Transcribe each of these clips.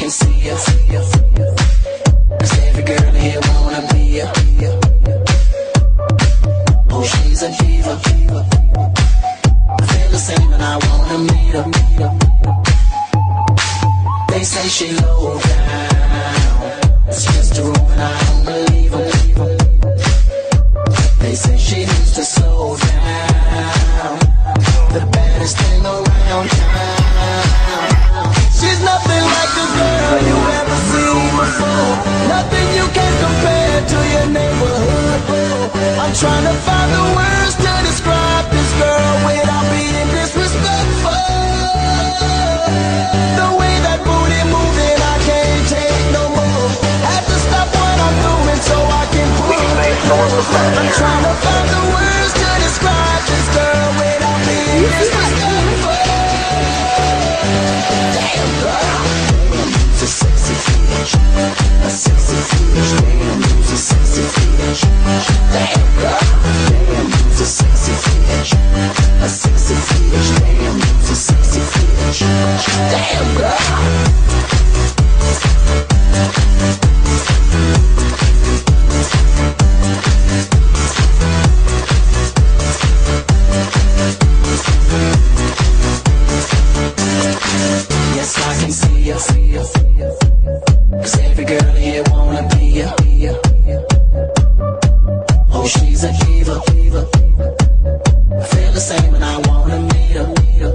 can see ya. 'Cause every girl here wanna be ya. Oh, she's a diva. I feel the same and I wanna meet her. They say she low down, it's just a rumor, I don't believe her. They say she needs to slow down, the baddest thing around town. She's nothing like a girl you ever seen before, nothing you can compare to your neighborhood. I'm trying to find the words to describe this girl without being disrespectful. The way that booty moving, I can't take no more. Have to stop what I'm doing so I can prove it. I'm trying to find the words to describe this girl without being disrespectful. Damn girl, she's a sexy bitch, a sexy bitch. Damn, she's a sexy bitch. Damn girl, damn, she's a sexy bitch, a sexy bitch. Damn, she's a sexy bitch. Damn girl. Yes, I can see ya. 'Cause every girl here wanna be ya. Oh, she's a diva. I feel the same and I wanna meet her.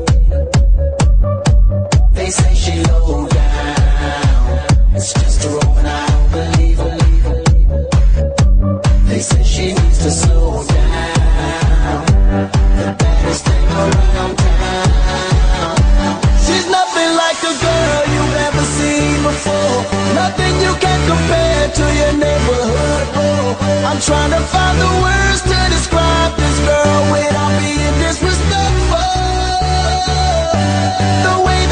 They say she low down, it's just a rumor and I don't believe her. They say she needs to slow down, the baddest thing around town. She's nothing like a girl you've ever seen before, nothing you can compare to your neighborhood. I'm trying to find the words to describe this girl without being disrespectful. The way